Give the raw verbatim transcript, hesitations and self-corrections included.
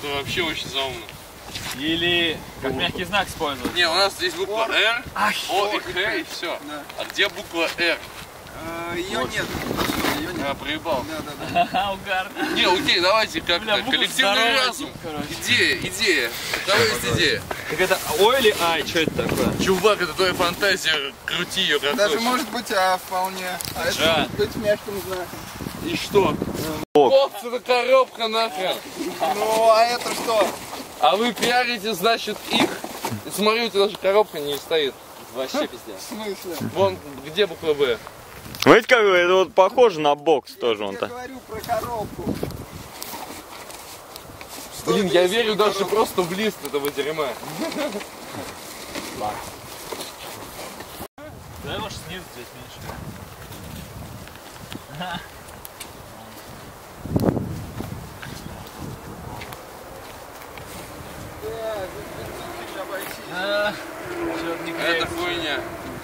это вообще очень заумно. Или как мягкий знак использовать. Не, у нас здесь буква Р, Ах, О и Х и все. Да. А где буква Р? Ее Вот. нет. Ее нет. А, проебал. Да, да, да. ха-ха, угарно. Не, окей, давайте как-то. Бля, буква Коллективный здоровая, разум. типа, короче. Идея, идея. У кого есть идея? Так это О или Ай? Что это такое? Чувак, это твоя фантазия, крути ее как Даже хочешь. может быть А вполне. А это Жа. может быть мягким знаком. И что? Бокс, это коробка нахрен. Ну, а это что? А вы пиарите, значит, их. И смотрите, даже коробка не стоит. Вообще пиздец. В смысле? Вон, где буква Б? Смотрите, как это вот похоже на бокс тоже Я он-то. говорю про коробку. Что Блин, это я есть верю за даже коробка? просто в лист этого дерьма. Давай, может, снизу здесь меньше. Да, здесь обойти. А, чё-то не Это клеится. хуйня.